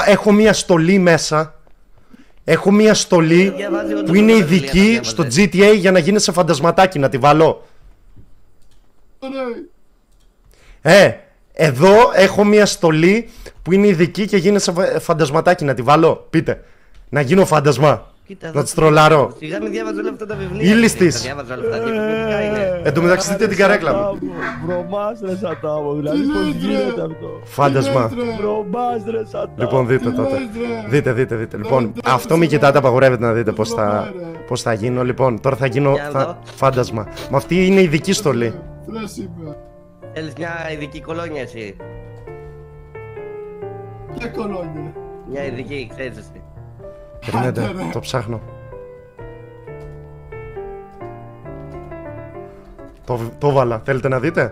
έχω μια στολή μέσα. Έχω μια στολή που είναι ειδική στο GTA για να γίνεσαι φαντασματάκι, να τη βάλω. Εδώ έχω μια στολή που είναι ειδική και γίνεσαι φαντασματάκι, να τη βάλω. Πείτε. Να γίνω φάντασμα. Να τις τρολάρω. Σιγά μην διάβαζε όλα αυτά τα βιβλία. Ήλις της. Εν τω μεταξύ δείτε την καρέκλα μου. Βρωμάς ρε Σατάμο, δηλαδή πώς γίνεται αυτό. Φάντασμα. Βρωμάς ρε Σατάμο. Λοιπόν δείτε τότε. Δείτε. Λοιπόν αυτό μην κοιτάτε, απαγορεύεται να δείτε πώς θα γίνω. Λοιπόν τώρα θα γίνω φάντασμα. Μα αυτή είναι ειδική στολή. Θέλεις μια ειδική κολόνια εσύ. Ποια κολόνια? Μια ειδική, ξέρεις εσύ. Περιμένετε, το ψάχνω. Το βάλα, θέλετε να δείτε?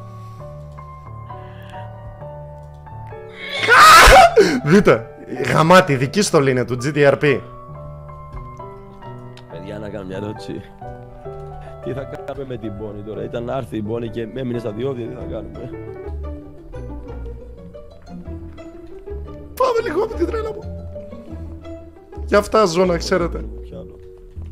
Δείτε, γαμάτι, δική στολή είναι του GTRP. Παιδιά, να κάνω μια ερώτηση. Τι θα κάνουμε με την Bonnie τώρα? Ήταν να έρθει η Bonnie και έμεινε στα διόδια, τι θα κάνουμε? Πάμε λίγο από την τρέλα μου. Γι' αυτά ζω, να ξέρετε. Πιάνω.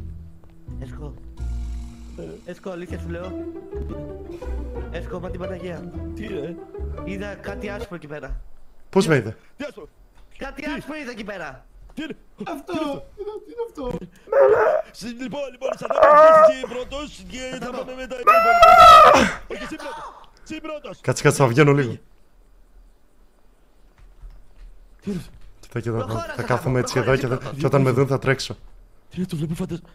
Έσκο, αλήθεια σου λέω. Έσκο, μα την Παναγία. Τι ρε? Είδα κάτι άσπρο εκεί πέρα. Πώς με είδε? Τι άσπρο? Κάτι άσπρο είδα εκεί πέρα. Τι είναι? Αυτό! Τι είναι αυτό? Λοιπόν, σαν να πας πρώτος και θα πάμε μετά. Όχι, εσύ πρώτος. Εσύ πρώτος. Κάτσε, θα βγαίνω λίγο. Τι είναι? Κοίτα, θα κάθομαι έτσι εδώ και όταν με δουν θα τρέξω. Τι είναι, το βλέπω φαντασμα.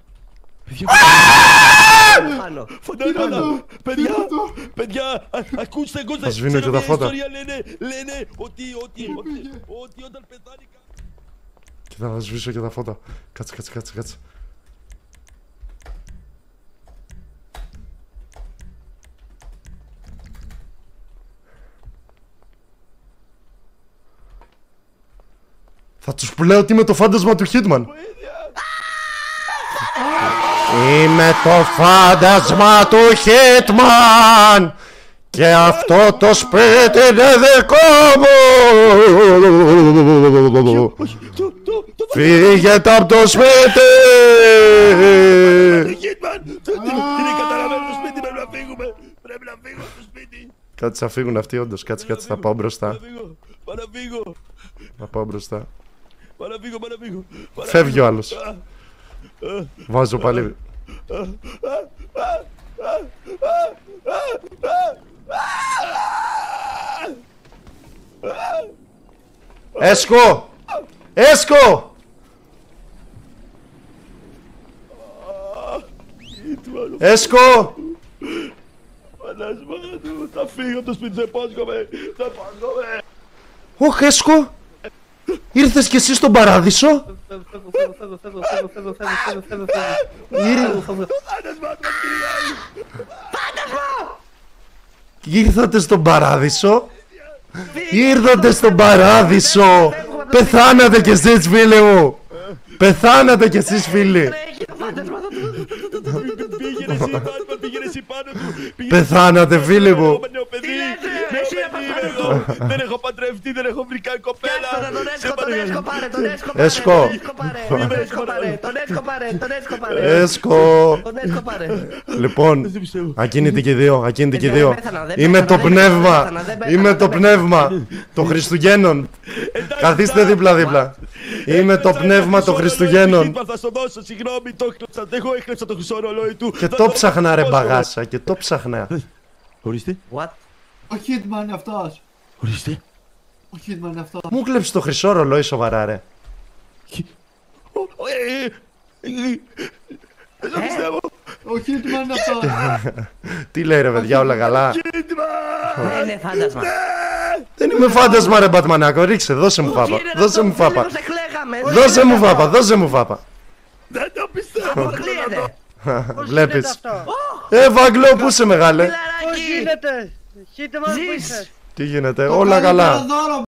Φαντάσματα! Παιδιά, ακούστε, Θα σβήνω και τα φώτα. Λένε ότι όταν πεθάνει... Κοίτα, θα σβήσω και τα φώτα. Κάτσε. Θα τους που λέω ότι είμαι το φάντασμα του Hitman. Είμαι το φάντασμα του Hitman και αυτό το σπίτι είναι δικό μου. Φύγετε από το σπίτι. Είναι καταλαβαίνω το σπίτι, πρέπει να φύγουμε. Πρέπει να φύγουμε από το σπίτι. Κάτσε, θα φύγουν αυτοί όντως. Κάτσε, θα πάω μπροστά. Θα πάω μπροστά. Φεύγει ο άλλος. Βάζω πάλι. Έσκο! Έσκο! Φαντασμά του, θα φύγω από το σπίτι, θα υπόσχομαι. Ωχ, Έσκο! Ήρθες κι εσύ στον παράδεισο? Ήρθατε στον παράδεισο? Ήρθατε στον παράδεισο! Πεθάνατε κι εσείς, φίλοι μου! Πεθάνατε κι εσείς, φίλοι! Πεθάνατε, φίλοι μου! Δεν έχω παντρευτεί, δεν έχω βρει καν κοπέλα. Έσκο! Έσκο! Λοιπόν, ακίνητη και δύο. Είμαι το πνεύμα των Χριστουγέννων. Καθίστε δίπλα. Είμαι το πνεύμα των Χριστουγέννων. Θα σου δώσω, συγγνώμη, το έκλεψα. Εγώ έκλεψα το χρυσό ρολόι του. Και το ψάχνα, ρε μπαγάσα, και το ψάχνα. Ορίστε. Ο Hitman είναι αυτός. Ορίστε. Ο Hitman είναι αυτός. Μου κλέψει το χρυσό ρολόι, σοβαρά, ρε. Δεν το πιστεύω. Ο Hitman είναι αυτός. Τι λέει, ρε παιδιά, όλα καλά? Δεν είναι φάντασμα. Δεν είμαι φάντασμα, ρε Μπατμανάκο, ρίξε, δώσε μου φάπα. Δώσε μου φάπα. Δεν το πιστεύω. Βλέπεις. Βαγγλό, πού είσαι, μεγάλε? Πώς γίνεται? Hitman, πού είσαι? Τι γίνεται, όλα καλά.